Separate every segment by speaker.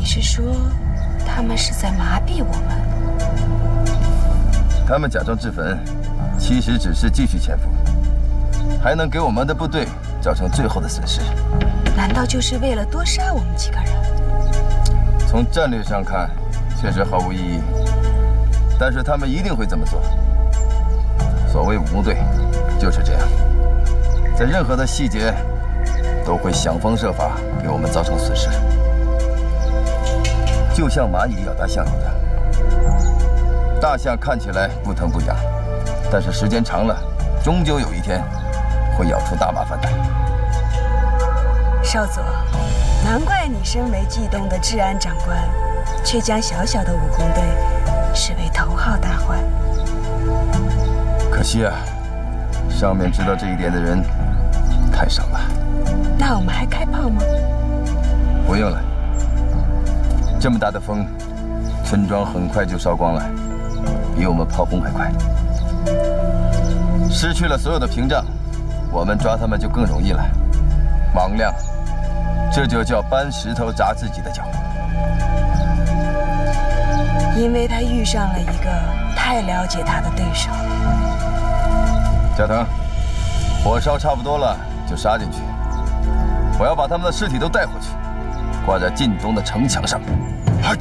Speaker 1: 是说，他们是在麻痹我们？
Speaker 2: 他们假装自焚，其实只是继续潜伏，还能给我们的部队造成最后的损失。
Speaker 1: 难道就是为了多杀我们几个人？
Speaker 2: 从战略上看，确实毫无意义，但是他们一定会这么做。所谓武工队，就是这样，在任何的细节都会想方设法给我们造成损失，就像蚂蚁咬大象一样。大象看起来不疼不痒，但是时间长了，终究有一天会咬出大麻烦的。
Speaker 1: 少佐，难怪你身为冀东的治安长官，却将小小的武工队视为头号大患。
Speaker 2: 可惜啊，上面知道这一点的人太少了。
Speaker 1: 那我们还开炮吗？
Speaker 2: 不用了，这么大的风，村庄很快就烧光了，比我们炮轰还快。失去了所有的屏障，我们抓他们就更容易了。王亮，这就叫搬石头砸自己的脚。
Speaker 1: 因为他遇上了一个太了解他的对手。
Speaker 2: 加藤，火烧差不多了，就杀进去。我要把他们的尸体都带回去，挂在晋东的城墙上。嗨！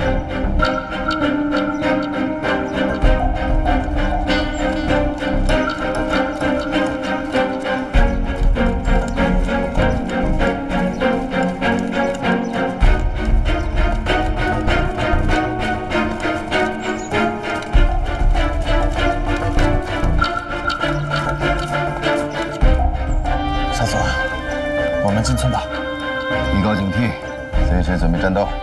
Speaker 3: 进村吧，
Speaker 2: 提高警惕，随时准备战斗。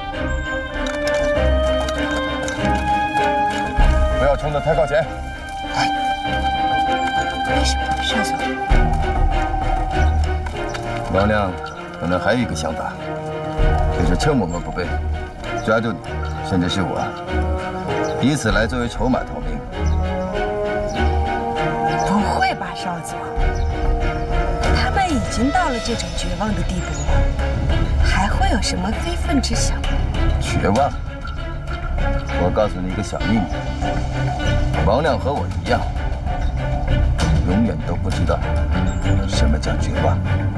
Speaker 2: 不要冲得太靠前。
Speaker 3: 哎，
Speaker 1: 为什么，少佐？
Speaker 2: 王亮可能还有一个想法，就是趁我们不备，抓住你，甚至是我，以此来作为筹码逃命。
Speaker 1: 不会吧，少佐？他们已经到了这种绝望的地步了，还会有什么非分之想？
Speaker 2: 绝望？我告诉你一个小秘密，王亮和我一样，永远都不知道什么叫绝望。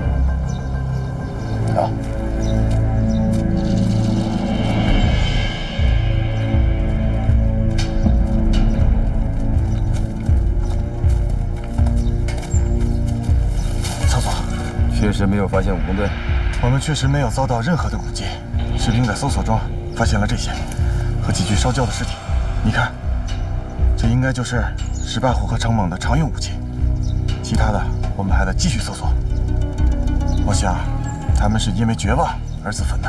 Speaker 2: 好。确实没有发现武工队，
Speaker 3: 我们确实没有遭到任何的攻击。士兵在搜索中发现了这些，和几具烧焦的尸体。你看，这应该就是石霸虎和程猛的常用武器。其他的我们还得继续搜索。我想，他们是因为绝望而自焚的。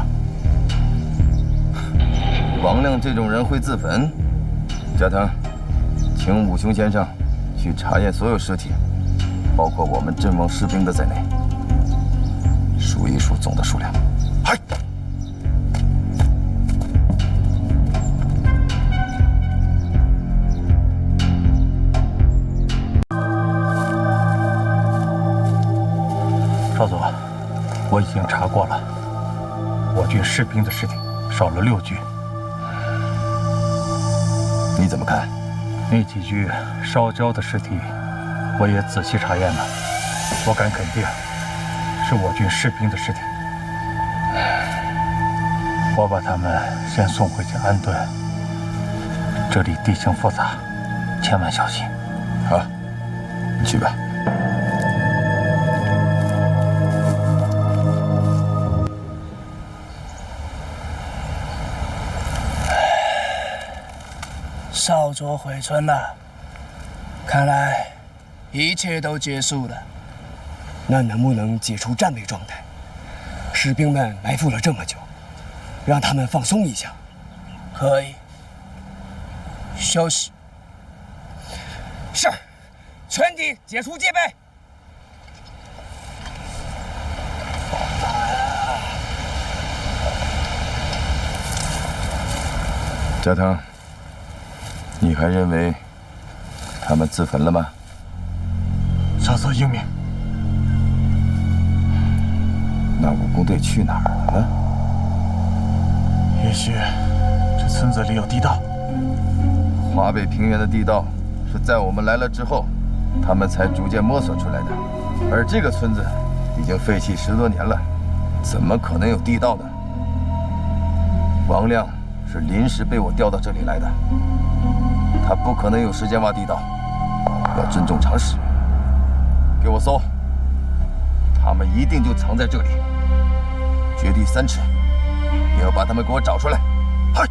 Speaker 2: 王亮这种人会自焚？加藤，请武雄先生去查验所有尸体，包括我们阵亡士兵的在内。数一数总的数量。嗨！
Speaker 4: 少佐，我已经查过了，我军士兵的尸体少了6具。
Speaker 2: 你怎么看？
Speaker 4: 那几具烧焦的尸体，我也仔细查验了，我敢肯定。是我军士兵的尸体，我把他们先送回去安顿。这里地形复杂，千万小心。
Speaker 2: 好，你去吧。
Speaker 5: 少佐回村了，看来一切都结束了。
Speaker 6: 那能不能解除战备状态？士兵们埋伏了这么久，让他们放松一下。
Speaker 5: 可以。休息。是，全体解除戒备。
Speaker 2: 加藤，你还认为他们自焚了吗？
Speaker 3: 少佐英明。
Speaker 2: 那武工队去哪儿了呢？
Speaker 3: 也许这村子里有地道。
Speaker 2: 华北平原的地道是在我们来了之后，他们才逐渐摸索出来的。而这个村子已经废弃10多年了，怎么可能有地道呢？王亮是临时被我调到这里来的，他不可能有时间挖地道，要尊重常识。给我搜，他们一定就藏在这里，掘地3尺，也要把他们给我找出来。嗨！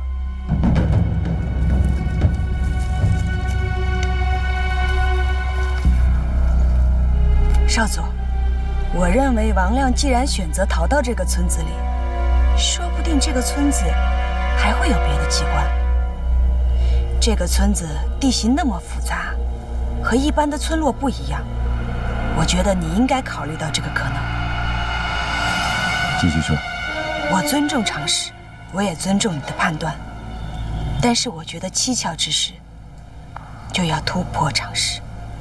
Speaker 1: 少佐，我认为王亮既然选择逃到这个村子里，说不定这个村子还会有别的机关。这个村子地形那么复杂，和一般的村落不一样，我觉得你应该考虑到这个可能。
Speaker 2: 继续说。
Speaker 1: 我尊重常识，我也尊重你的判断，但是我觉得蹊跷之事就要突破常识。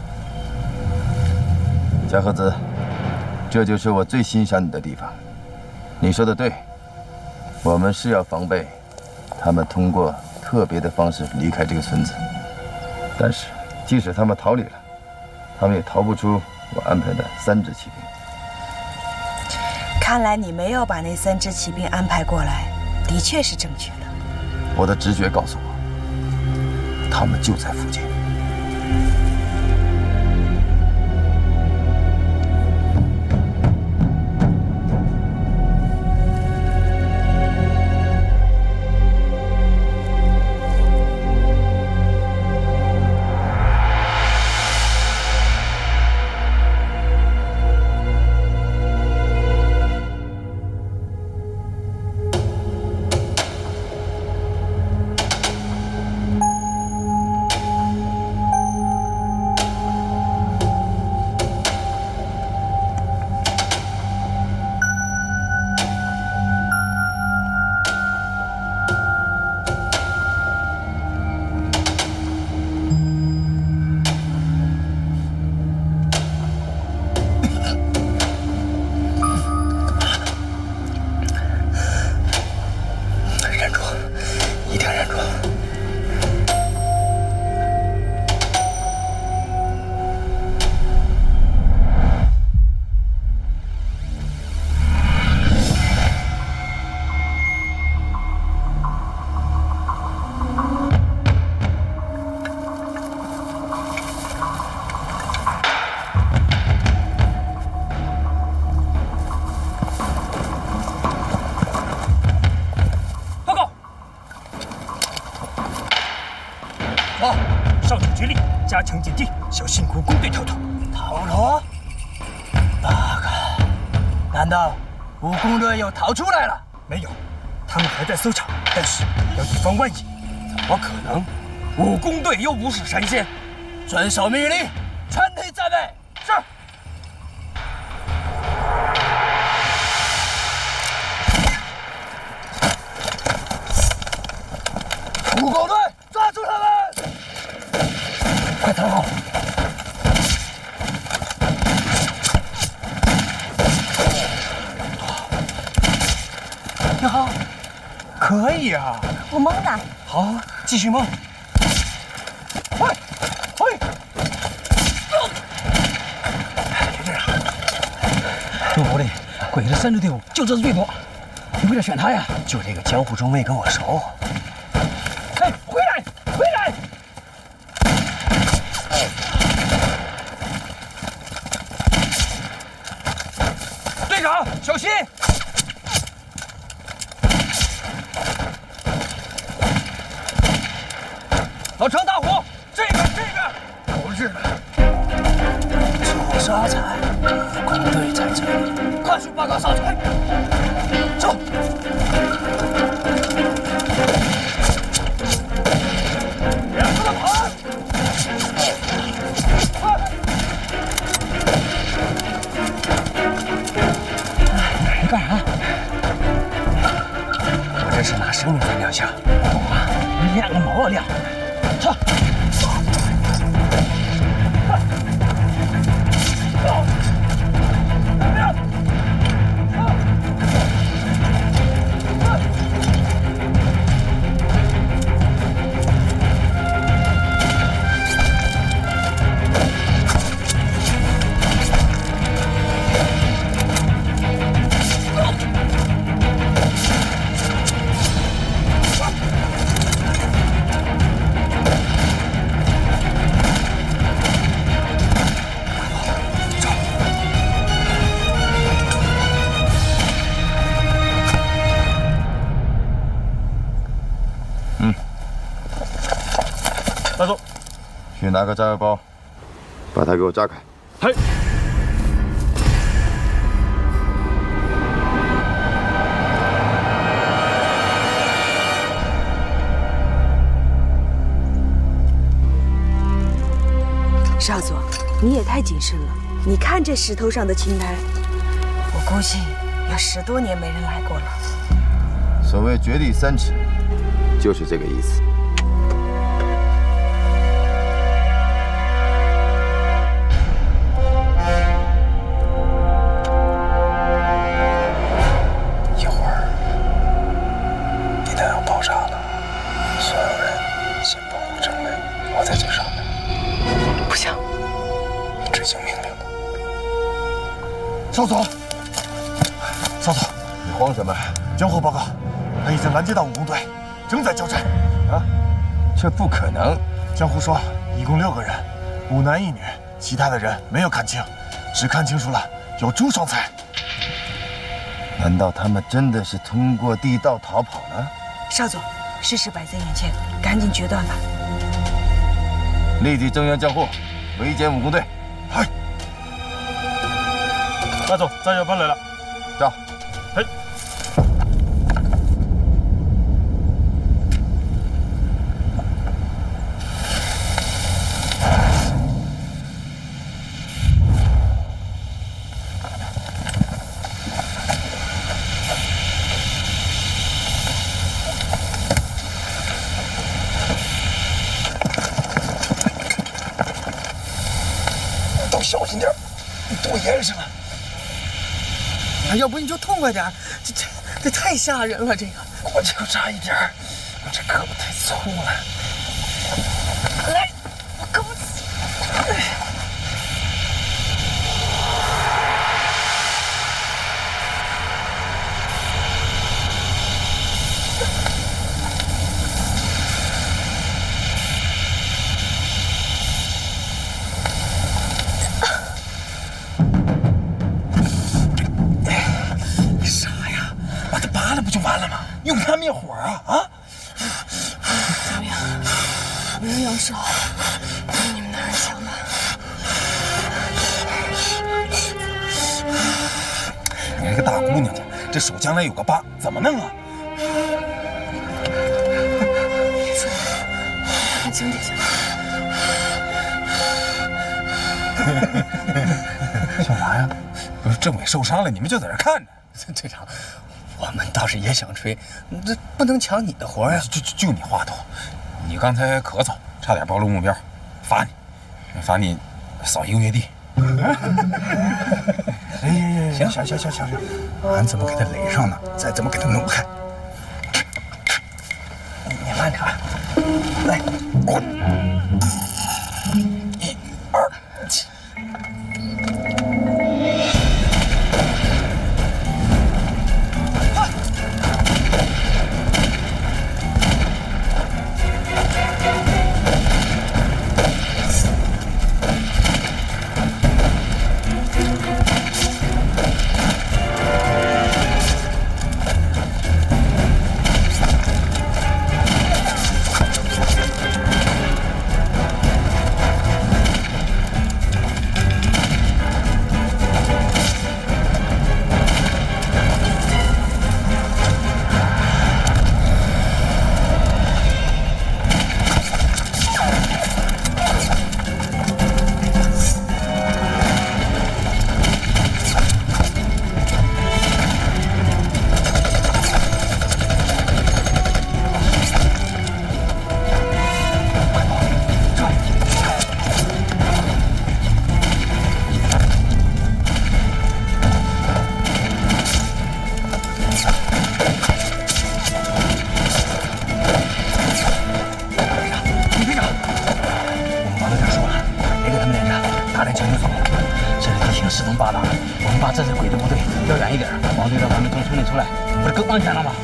Speaker 2: 加贺子，这就是我最欣赏你的地方。你说的对，我们是要防备他们通过特别的方式离开这个村子，但是即使他们逃离了，他们也逃不出我安排的3支骑兵。
Speaker 1: 看来你没有把那3支骑兵安排过来，的确是正确的。
Speaker 2: 我的直觉告诉我，他们就在附近。
Speaker 5: 加强警惕，小心蜈蚣队逃脱。
Speaker 7: 逃脱？八个？难道蜈蚣队又逃出来了？
Speaker 5: 没有，他们还在搜查，但是要以防万一。怎么可能？蜈蚣队又不是神仙。
Speaker 7: 遵守命令，全体站位。是。蜈蚣队，抓住他们！快藏好！
Speaker 5: 挺好，可以啊。
Speaker 1: 我蒙呢。
Speaker 5: 好，继续蒙。喂，喂！就这样。
Speaker 6: 陆狐狸，鬼子3支队伍就这支最多，你为了选他呀？
Speaker 7: 就这个江湖中尉跟我熟。
Speaker 5: 哎，回来，回来！队长，小心！老程，大虎，这边，这边！
Speaker 7: 不是的，朱沙才，蜈蚣队在这里，快速报告少帅。走。
Speaker 5: 别让他们跑！
Speaker 6: 你干啥？
Speaker 7: 我这是拿生命在亮相。
Speaker 6: 你亮个毛啊亮！操！
Speaker 2: 去拿个炸药包，把它给我炸开。
Speaker 4: 嘿。
Speaker 1: 少佐，你也太谨慎了。你看这石头上的青苔，我估计有10多年没人来过了。
Speaker 2: 所谓掘地3尺，就是这个意思。
Speaker 8: 一会儿地弹要爆炸了，所有人先保护城内，我在最上面。
Speaker 1: 不行，
Speaker 8: 执行命令了。
Speaker 3: 少佐，少佐，
Speaker 2: 你慌什么？
Speaker 3: 江户报告，他已经拦截到武工队，正在交战。
Speaker 2: 啊，这不可能！
Speaker 3: 江户说，一共6个人，5男1女，其他的人没有看清，只看清楚了有朱双才。
Speaker 2: 难道他们真的是通过地道逃跑了？
Speaker 1: 少佐，事实摆在眼前，赶紧决断吧。
Speaker 2: 立即增援江户，围歼武工队。
Speaker 3: 嗨，
Speaker 4: 大总，炸药包来了。
Speaker 2: 炸。
Speaker 4: 嘿。
Speaker 8: 小心点，多严实了！
Speaker 7: 要不你就痛快点，这太吓人了，这个。
Speaker 8: 我就差一点，我这胳膊太粗了。
Speaker 7: 来，我胳膊。
Speaker 8: 用它灭火啊！啊！
Speaker 9: 怎么样？没人用手，比你们那人强吧？
Speaker 8: 你这个大姑娘家，这手将来有个疤，怎么弄啊？
Speaker 9: 别说了，看井底下。
Speaker 8: 干嘛呀？不是政委受伤了，你们就在这看着。
Speaker 6: 队长。 我们倒是也想吹，这不能抢你的活呀！
Speaker 8: 就你话多，你刚才咳嗽，差点暴露目标，罚你扫1个月地。
Speaker 6: 哎，行，俺怎么给他垒上呢？再怎么给他弄开？你慢点啊！来，1、2、起。
Speaker 7: 安全了吧？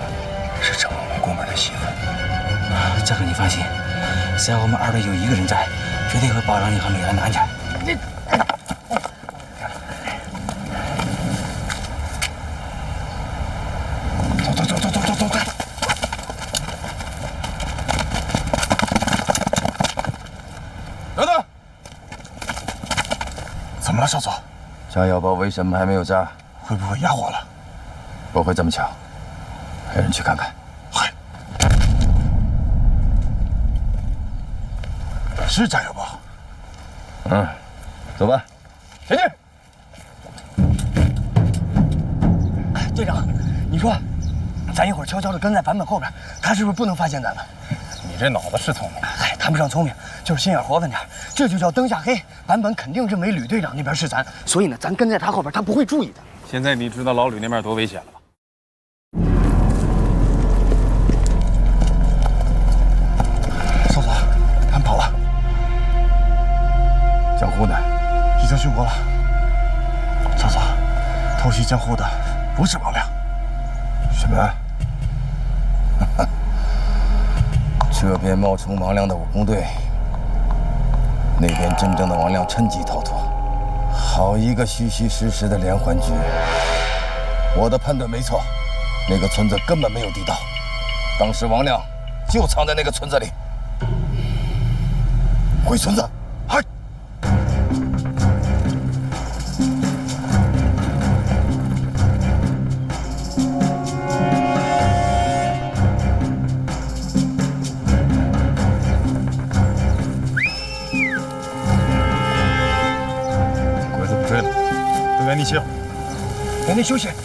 Speaker 8: 是承蒙我宫门的媳妇。
Speaker 7: 这个你放心，只要我们二队有一个人在，绝对会保障你和美兰的安全。
Speaker 3: 走！
Speaker 2: 等等，
Speaker 3: 怎么了，少佐？
Speaker 2: 炸药包为什么还没有炸？
Speaker 3: 会不会哑火了？
Speaker 2: 不会这么巧。派人去看看。
Speaker 3: 嗨，是炸药包。
Speaker 2: 嗯，走吧，前进。
Speaker 6: 队长，你说，咱一会儿悄悄地跟在坂本后边，他是不是不能发现咱们？
Speaker 8: 你这脑子是聪明，
Speaker 6: 嗨，谈不上聪明，就是心眼活泛点。这就叫灯下黑。坂本肯定认为吕队长那边是咱，所以呢，咱跟在他后边，他不会注意的。
Speaker 8: 现在你知道老吕那边多危险了吧？
Speaker 3: 少佐，他们跑了。
Speaker 2: 江湖呢？
Speaker 3: 已经殉国了。少佐，偷袭江湖的不是王亮。
Speaker 2: 什么？这边冒充王亮的武工队，那边真正的王亮趁机逃脱，好一个虚虚实实的连环局！我的判断没错，那个村子根本没有地道，当时王亮就藏在那个村子里。回村子！嗨！
Speaker 3: 鬼子不追了，都原地歇会儿。
Speaker 6: 原地休息。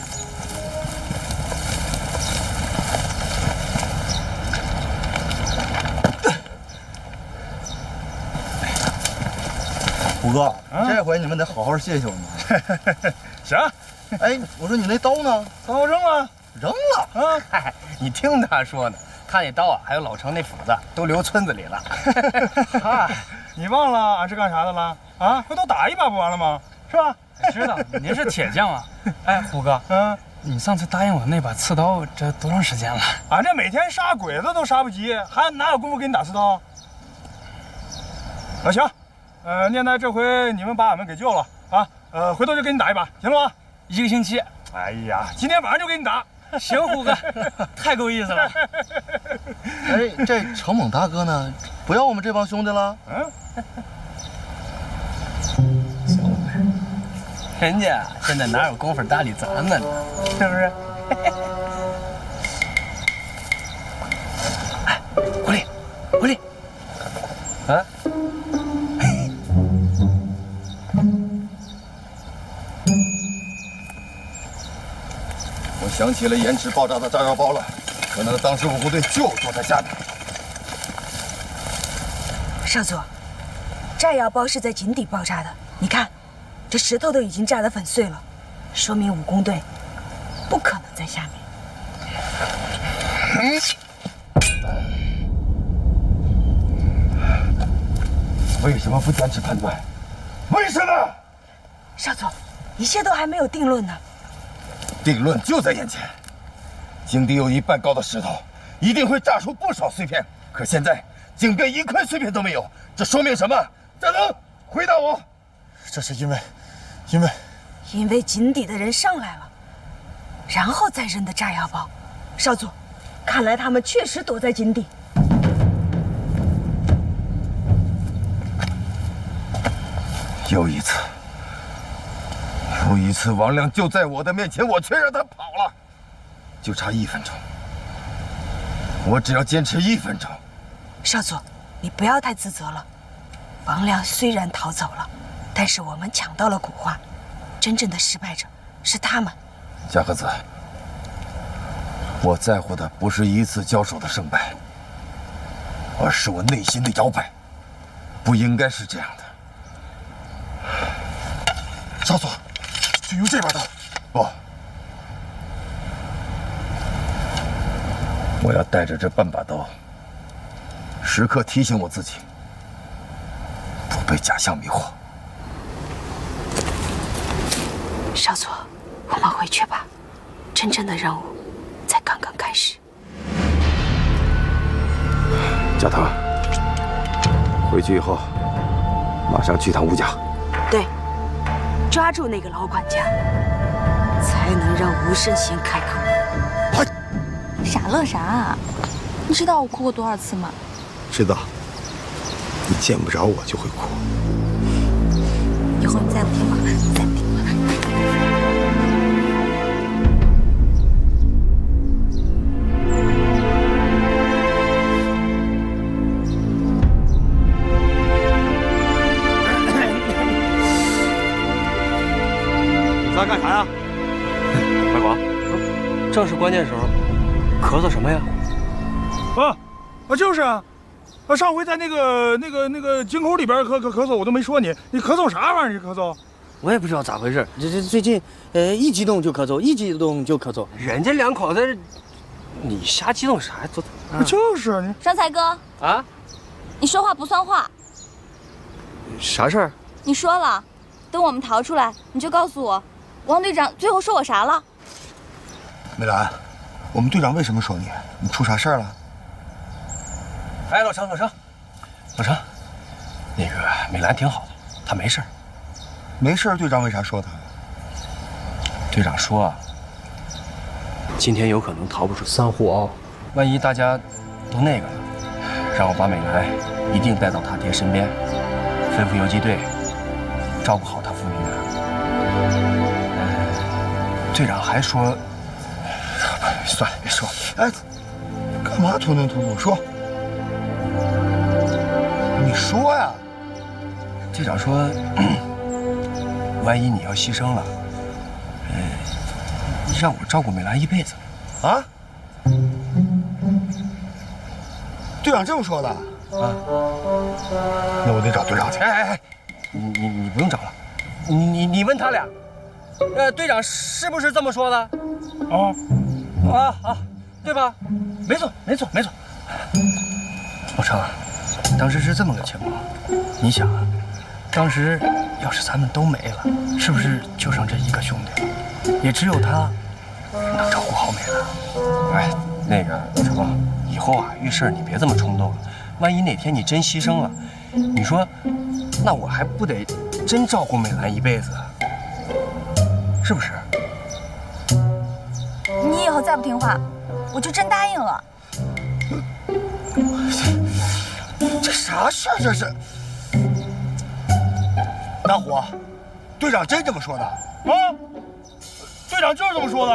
Speaker 10: 虎哥，这回你们得好好谢谢我们。
Speaker 3: 行。
Speaker 10: 哎，我说你那刀呢？
Speaker 3: 刀扔了。
Speaker 10: 扔了
Speaker 5: 啊！嗨，你听他说呢，他那刀啊，还有老程那斧子，都留村子里了。
Speaker 3: 嗨，你忘了俺是干啥的了？啊，回头打一把不完了吗？是吧？
Speaker 11: 知道您是铁匠啊。哎，虎哥，你上次答应我那把刺刀，这多长时间了？
Speaker 3: 俺这每天杀鬼子都杀不及，还哪有功夫给你打刺刀？行，念在这回你们把俺们给救了啊，回头就给你打一把，行了吗
Speaker 11: ？1个星期。
Speaker 3: 哎呀，今天晚上就给你打。
Speaker 11: 行，虎哥，太够意思了。
Speaker 10: 哎，这程猛大哥呢？不要我们这帮兄弟了？
Speaker 5: 人家现在哪有功夫搭理咱们呢？是不是？
Speaker 6: 哎，狐狸，狐狸，
Speaker 2: 啊！我想起了延迟爆炸的炸药包了，可能当时武工队就躲在下面。
Speaker 1: 少佐，炸药包是在井底爆炸的，你看。这石头都已经炸得粉碎了，说明武工队不可能在下面。
Speaker 2: 为什么不坚持判断？为什么？
Speaker 1: 少佐，一切都还没有定论呢。
Speaker 2: 定论就在眼前。井底有1半高的石头，一定会炸出不少碎片。可现在井边1块碎片都没有，这说明什么？战能，回答我。
Speaker 3: 这是因为
Speaker 1: 井底的人上来了，然后再扔的炸药包。少佐，看来他们确实躲在井底。
Speaker 2: 又一次，王亮就在我的面前，我却让他跑了，就差1分钟。我只要坚持1分钟。
Speaker 1: 少佐，你不要太自责了。王亮虽然逃走了，但是我们抢到了古画，真正的失败者是他们。
Speaker 2: 加贺子，我在乎的不是1次交手的胜败，而是我内心的摇摆。不应该是这样的。
Speaker 3: 少佐，就用这把刀。
Speaker 2: 不，我要带着这半把刀，时刻提醒我自己，不被假象迷惑。
Speaker 1: 少佐，我们回去吧，真正的任务才刚刚开始。
Speaker 12: 加藤，回去以后马上去趟吴家。
Speaker 1: 对，抓住那个老管家，才能让吴胜贤开口。
Speaker 13: 傻乐啥啊？你知道我哭过多少次吗？
Speaker 3: 知道。你见不着我就会哭。
Speaker 13: 以后你再不听话，再不听话。
Speaker 3: 你仨干啥呀？
Speaker 6: 快广，正是关键时候，咳嗽什么呀？
Speaker 14: 就是啊，上回在那个井口里边咳嗽，我都没说你咳嗽啥玩意儿？你咳嗽？
Speaker 6: 我也不知道咋回事，这最近一激动就咳嗽，一激动就咳嗽。人家两口子，你瞎激动啥？
Speaker 14: 就是你
Speaker 13: 商才哥
Speaker 6: 啊，
Speaker 13: 你说话不算话。
Speaker 6: 啥事儿？
Speaker 13: 你说了，等我们逃出来，你就告诉我，王队长最后说我啥了？
Speaker 3: 梅兰，我们队长为什么说你？你出啥事儿了？
Speaker 6: 哎，老程，那个美兰挺好的，她没事儿。
Speaker 3: 没事儿，队长为啥说她？
Speaker 6: 队长说啊，今天有可能逃不出3户凹，万一大家都那个了，让我把美兰一定带到他爹身边，吩咐游击队照顾好他父女俩。队长还说，算了，别说了。
Speaker 3: 哎，干嘛吞吞吐吐？说，你说呀。
Speaker 6: 队长说，万一你要牺牲了，让我照顾美兰一辈子。
Speaker 3: 啊？队长这么说的？啊？那我得找队长去。
Speaker 6: 哎，你不用找了，你问他俩，队长是不是这么说的？啊，对吧？没错。老程，当时是这么个情况，你想啊，当时要是咱们都没了，是不是就剩这一个兄弟了？也只有他能照顾好美兰。哎，那个老程，以后啊遇事你别这么冲动了，万一哪天你真牺牲了，你说，那我还不得真照顾美兰一辈子？是不是？
Speaker 13: 你以后再不听话，我就真答应了。
Speaker 3: 这啥事儿这是？大虎，队长真这么说的？
Speaker 14: 啊，队长就是这么说的。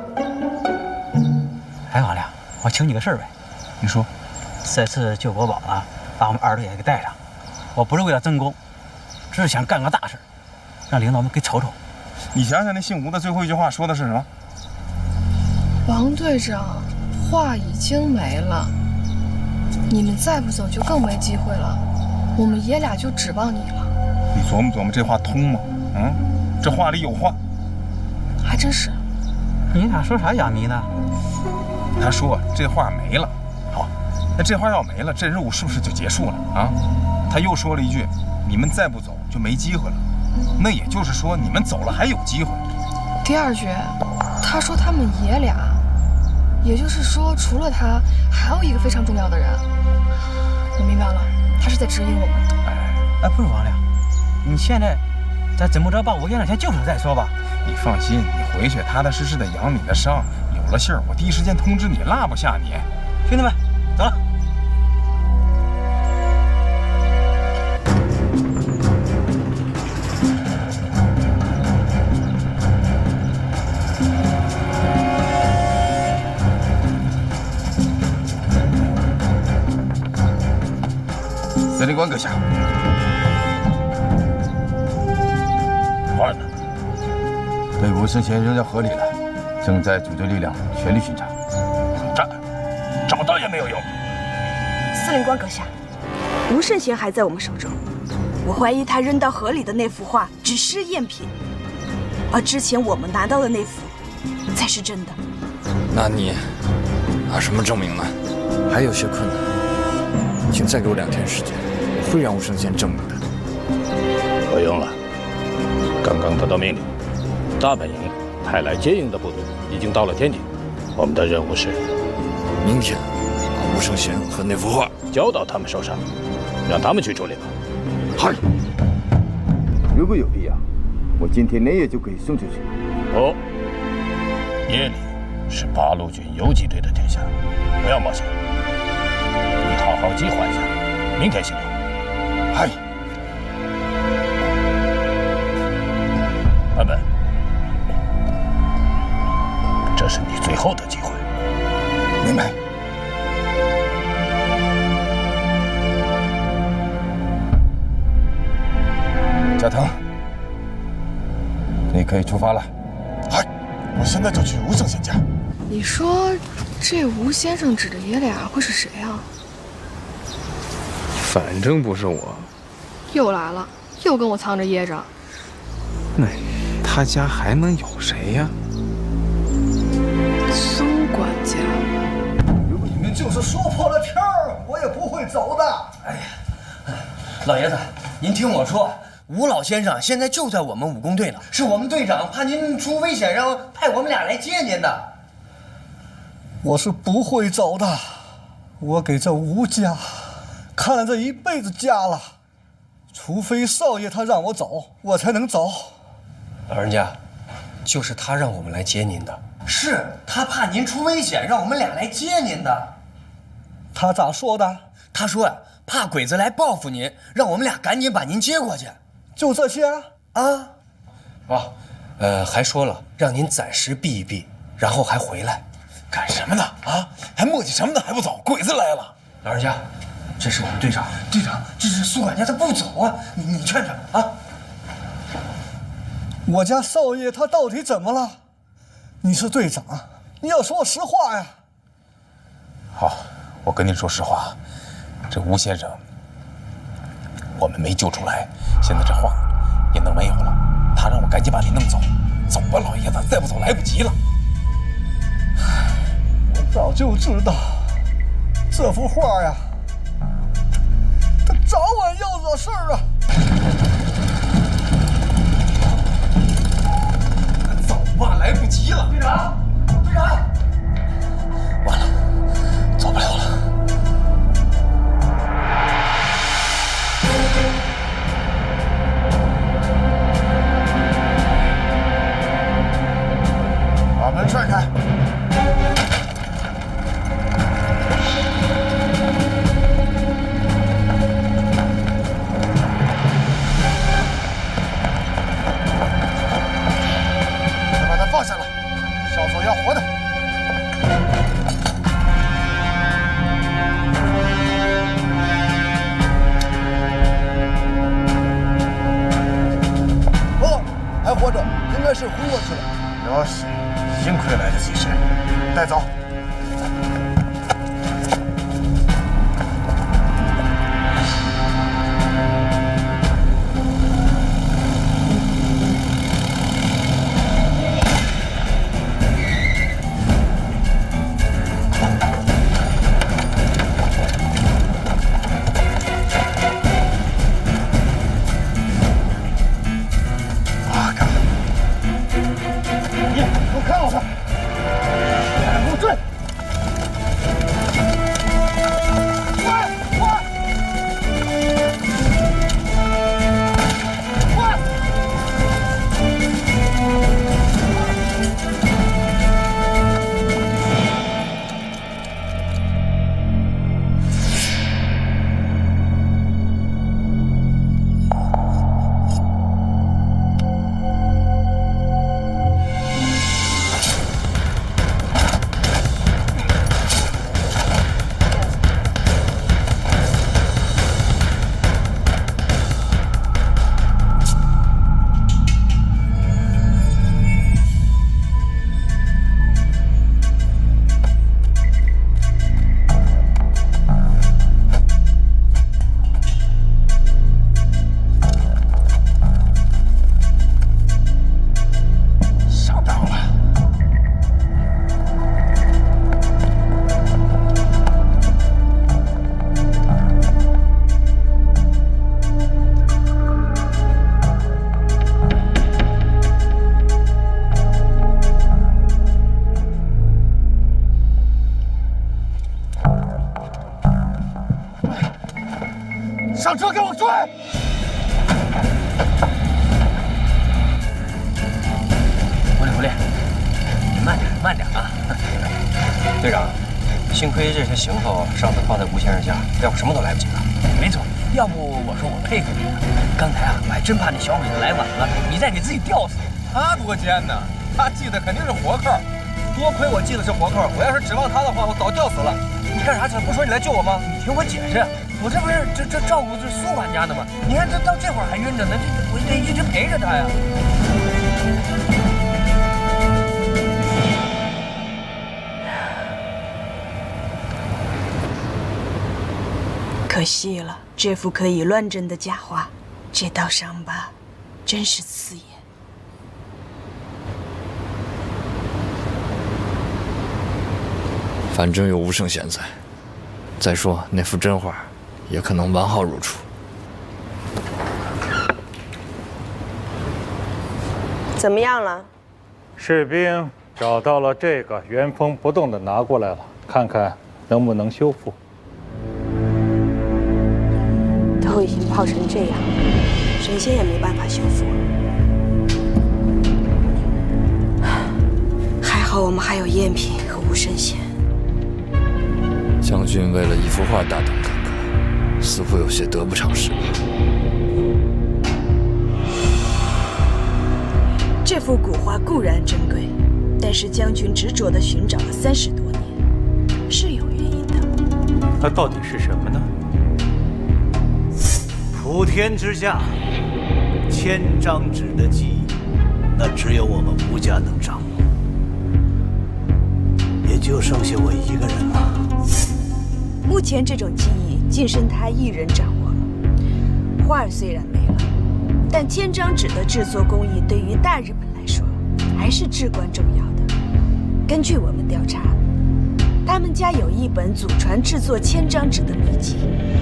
Speaker 7: 哎，王亮，我请你个事儿呗。
Speaker 6: 你说，
Speaker 7: 这次救国宝啊，把我们二队也给带上。我不是为了争功，只是想干个大事，让领导们给瞅瞅。
Speaker 14: 你想想那姓吴的最后一句话说的是什么？
Speaker 9: 王队长，话已经没了，你们再不走就更没机会了。我们爷俩就指望你了。
Speaker 14: 你琢磨琢磨这话通吗？这话里有话。
Speaker 9: 还真是。
Speaker 7: 你俩说啥哑谜呢？
Speaker 14: 他说这话没了。好，那这话要没了，这任务是不是就结束了啊？他又说了一句，你们再不走就没机会了。那也就是说，你们走了还有机会。
Speaker 9: 第二句，他说他们爷俩，也就是说，除了他，还有一个非常重要的人。我明白了，他是在指引我们。
Speaker 7: 哎，不是王亮，你现在咱怎么着把我爷俩先救出来再说吧。
Speaker 14: 你放心，你回去踏踏实实的养你的伤，有了信儿，我第一时间通知你，落不下你。
Speaker 7: 兄弟们，走了。
Speaker 2: 司令官阁下，
Speaker 14: 坏了，
Speaker 2: 被吴胜贤扔到河里了，正在组织力量全力寻找。
Speaker 14: 找到也没有用。
Speaker 1: 司令官阁下，吴胜贤还在我们手中，我怀疑他扔到河里的那幅画只是赝品，而之前我们拿到的那幅才是真的。
Speaker 8: 那你拿什么证明呢？还有些困难，请再给我2天时间，我会让吴胜贤证明的。
Speaker 15: 不用了，刚刚得到命令，大本营派来接应的部队已经到了天津，我们的任务是
Speaker 8: 明天吴圣贤和那幅画
Speaker 15: 交到他们手上，让他们去处理吧。
Speaker 2: 嗨，如果有必要，我今天连夜就可以送出去。
Speaker 15: 不，夜里是八路军游击队的天下，不要冒险。你好好计划一下，明天行动。
Speaker 2: 嗨，
Speaker 15: 安本，这是你最后的机会。
Speaker 2: 明白。加藤，你可以出发了。
Speaker 3: 嗨，我现在就去吴圣贤家。
Speaker 9: 你说这吴先生指的爷俩会是谁啊？
Speaker 14: 反正不是我。
Speaker 9: 又来了，又跟我藏着掖着。
Speaker 14: 那他家还能有谁呀？
Speaker 9: 苏管家。
Speaker 16: 如果你们就是说破了天儿，我也不会走的。
Speaker 6: 哎呀，老爷子，您听我说。吴老先生现在就在我们武工队呢，是我们队长怕您出危险，让派我们俩来接您的。
Speaker 16: 我是不会走的，我给这吴家看了这一辈子家了，除非少爷他让我走，我才能走。
Speaker 6: 老人家，就是他让我们来接您的，是他怕您出危险，让我们俩来接您的。
Speaker 16: 他咋说的？
Speaker 6: 他说呀，怕鬼子来报复您，让我们俩赶紧把您接过去。
Speaker 16: 就这些
Speaker 6: 啊？还说了让您暂时避一避，然后还回来。
Speaker 14: 干什么呢？啊，还磨叽什么呢？还不走？鬼子来了！
Speaker 6: 老人家，这是我们队长。队长，这是苏管家，他不走啊！你劝劝啊！
Speaker 16: 我家少爷他到底怎么了？你是队长，你要说实话呀。
Speaker 14: 好，我跟你说实话，这吴先生我们没救出来，现在这画也弄没有了。他让我赶紧把你弄走，走吧，老爷子，再不走来不及了。
Speaker 16: 我早就知道，这幅画呀，他早晚要惹事儿啊。
Speaker 14: 走吧，来不及了。
Speaker 16: 队长，队长，
Speaker 14: 完了，走不了了。
Speaker 3: 把门踹开！再把他放下来，少佐要活的。
Speaker 16: 哦，还活着，应该是昏过去了。
Speaker 3: 有喜，幸亏来得及时，带走。 上车，给我追！
Speaker 6: 狐狸，慢点啊！队长，幸亏这些行头上次放在吴先生家，要不什么都来不及了。没错，要不我说我佩服你呢。刚才啊，我还真怕那小鬼子来晚了，你再给自己吊死。
Speaker 14: 他多奸呢，他记得肯定是活扣。
Speaker 6: 多亏我记得是活扣，我要是指望他的话，我早吊死了。你干啥去了？不说你来救我吗？你听我解释，我这不是这照顾这苏管家呢吗？你看这到这会儿还晕着呢，我得一直陪着他呀。
Speaker 1: 可惜了，这副可以乱真的假话，这道伤疤真是刺眼。
Speaker 8: 反正有吴胜贤在，再说那幅真画也可能完好如初。
Speaker 17: 怎么样了？
Speaker 4: 士兵找到了这个，原封不动的拿过来了，看看能不能修复。
Speaker 17: 都已经泡成这样，神仙也没办法修复。
Speaker 1: 还好我们还有赝品和吴胜贤。
Speaker 8: 将军为了一幅画大动干戈，似乎有些得不偿失吧。
Speaker 1: 这幅古画固然珍贵，但是将军执着地寻找了30多年，是有原因的。
Speaker 18: 它到底是什么呢？普天之下，千张纸的记忆，那只有我们吴家能掌握，也就剩下我一个人了。
Speaker 1: 目前这种技艺竟剩他一人掌握了。画儿虽然没了，但千张纸的制作工艺对于大日本来说还是至关重要的。根据我们调查，他们家有一本祖传制作千张纸的秘籍。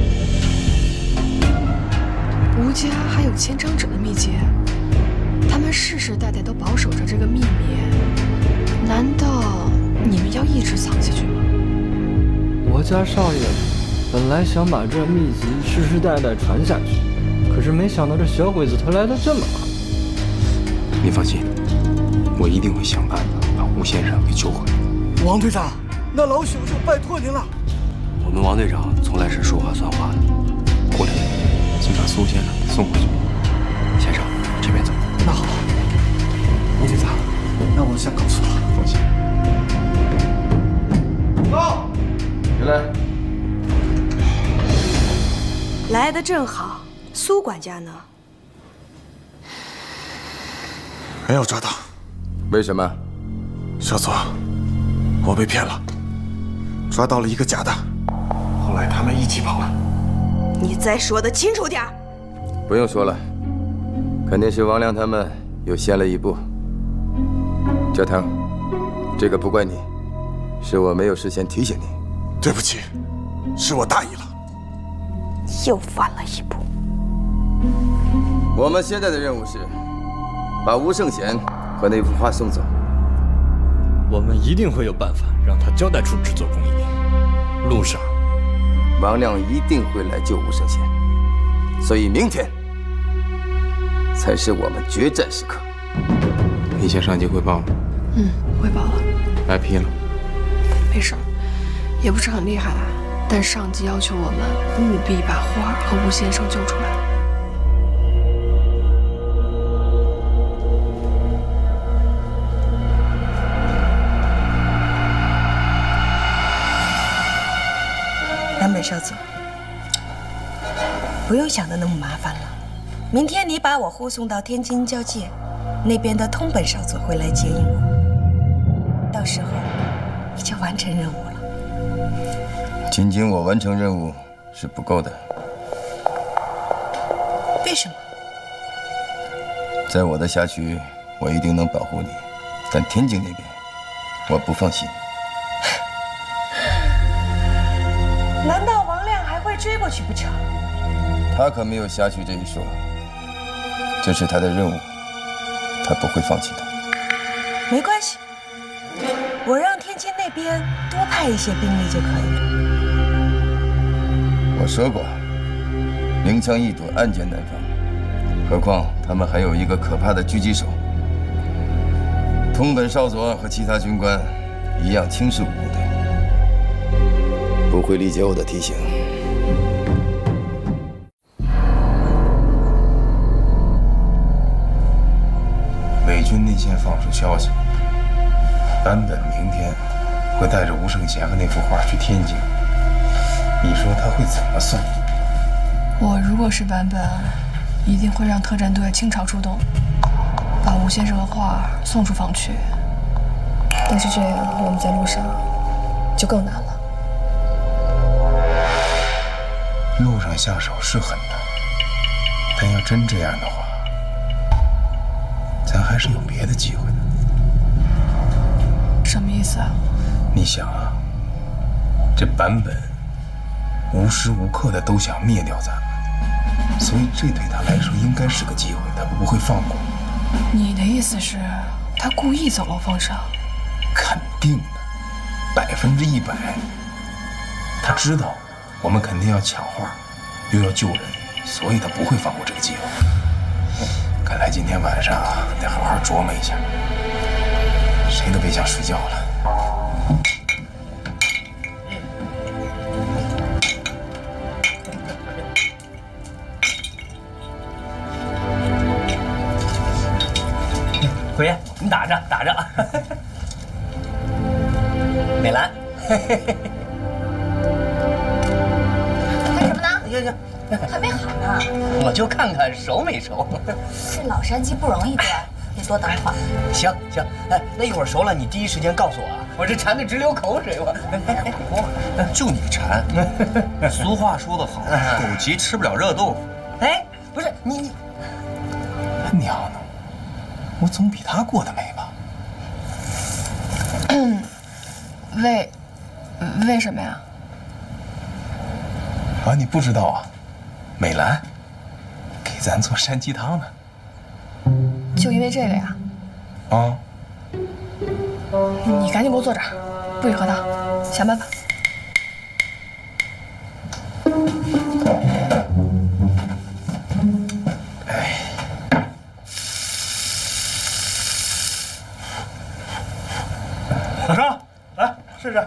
Speaker 9: 吴家还有千张纸的秘籍？他们世世代代都保守着这个秘密，难道你们要一直藏下去吗？
Speaker 8: 我家少爷本来想把这秘籍世世代代传下去，可是没想到这小鬼子他来得这么快。
Speaker 14: 你放心，我一定会想办法把吴先生给救回来。
Speaker 16: 王队长，那老朽就拜托您了。
Speaker 14: 我们王队长从来是说话算话的。过两天，先把苏先生送回去。先生，这边走。
Speaker 16: 那好，王队长，那我先告辞了。
Speaker 14: 放心。
Speaker 2: 走。进来。
Speaker 1: 来得正好，苏管家呢？
Speaker 3: 没有抓到。
Speaker 2: 为什么？
Speaker 3: 少佐，我被骗了，抓到了一个假的，后来他们一起跑了。
Speaker 1: 你再说得清楚点儿。
Speaker 2: 不用说了，肯定是王亮他们又先了一步。焦腾，这个不怪你，是我没有事先提醒你。
Speaker 3: 对不起，是我大意了。
Speaker 1: 又晚了一步。
Speaker 2: 我们现在的任务是把吴胜贤和那幅画送走。
Speaker 8: 我们一定会有办法让他交代出制作工艺。路上，
Speaker 2: 王亮一定会来救吴胜贤，所以明天才是我们决战时刻。
Speaker 14: 你向上级汇报了？
Speaker 9: 汇报了。
Speaker 14: 挨批了？
Speaker 9: 没事，也不是很厉害，但上级要求我们务必把花儿和吴先生救出来。
Speaker 1: 南北少佐，不用想的那么麻烦了。明天你把我护送到天津交界，那边的通本少佐会来接应我，到时候你就完成任务了。
Speaker 2: 仅仅我完成任务是不够的。
Speaker 1: 为什么？
Speaker 2: 在我的辖区，我一定能保护你，但天津那边，我不放心。
Speaker 1: 难道王亮还会追过去不成？
Speaker 2: 他可没有辖区这一说，这是他的任务，他不会放弃的。
Speaker 1: 没关系，我让天津那边多派一些兵力就可以了。
Speaker 2: 我说过， 明枪易躲，暗箭难防。何况他们还有一个可怕的狙击手。通本少佐和其他军官一样轻视武工队，不会理解我的提醒。
Speaker 14: 伪军内线放出消息，坂本明天会带着吴胜贤和那幅画去天津。你说他会怎么送？
Speaker 9: 我如果是坂本，一定会让特战队倾巢出动，把吴先生和画送出防区。但是这样，我们在路上就更难了。
Speaker 14: 路上下手是很难，但要真这样的话，咱还是有别的机会的。
Speaker 9: 什么意思啊？
Speaker 14: 你想啊，这坂本无时无刻的都想灭掉咱们，所以这对他来说应该是个机会，他不会放过。
Speaker 9: 你的意思是，他故意走漏风声？
Speaker 14: 肯定的，100%。他知道我们肯定要抢画，又要救人，所以他不会放过这个机会。看来今天晚上得好好琢磨一下，谁都别想睡觉了。
Speaker 6: 虎爷，你打着打着。美兰，
Speaker 19: 干什么呢？
Speaker 6: 呀，
Speaker 19: 还没好呢。
Speaker 6: 我就看看熟没熟。
Speaker 19: 这老山鸡不容易端，得多等会儿。
Speaker 6: 行，哎，那一会儿熟了，你第一时间告诉我啊，我这馋得直流口水。
Speaker 10: 就你馋。俗话说得好，枸杞吃不了热豆腐。
Speaker 6: 哎，不是你，
Speaker 14: 娘呢？我总比他过得美吧？
Speaker 9: 为什么呀？
Speaker 14: 啊，你不知道啊？美兰给咱做山鸡汤呢。
Speaker 9: 就因为这个呀？
Speaker 14: 啊！
Speaker 9: 你赶紧给我坐这儿，不许喝汤，想办法。
Speaker 3: 老张，来试试。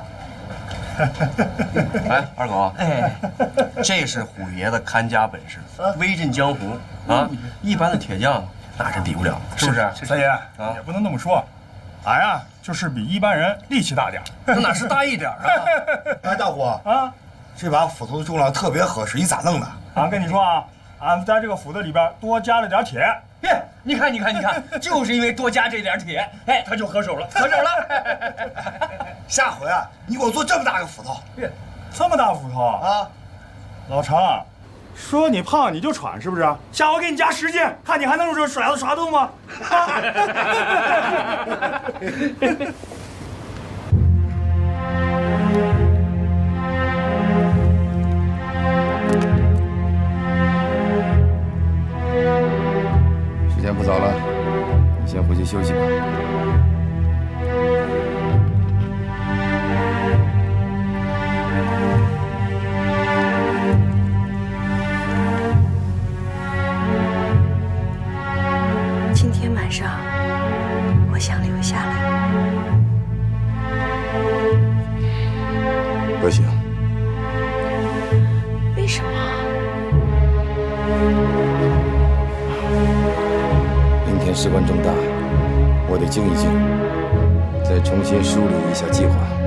Speaker 10: 哎，二狗，哎，这是虎爷的看家本事，威震江湖啊！一般的铁匠那真比不了，是不是？
Speaker 3: 三爷啊，也不能那么说，俺呀就是比一般人力气大点，
Speaker 10: 那哪是大一点啊？
Speaker 20: 哎，大虎啊，这把斧头的重量特别合适，你咋弄的？
Speaker 3: 俺跟你说啊，俺在这个斧子里边多加了点铁。
Speaker 6: 耶，你看，就是因为多加这点铁，哎，他就合手了，合手了。
Speaker 20: 下回啊，你给我做这么大个斧头。
Speaker 3: 这么大斧头啊？老常，说你胖你就喘是不是？下回给你加10斤，看你还能甩得动吗？
Speaker 2: 时间不早了，你先回去休息吧。
Speaker 17: 今天晚上，我想留下来。
Speaker 2: 不行。
Speaker 17: 为什么？
Speaker 2: 明天事关重大，我得静一静，再重新梳理一下计划。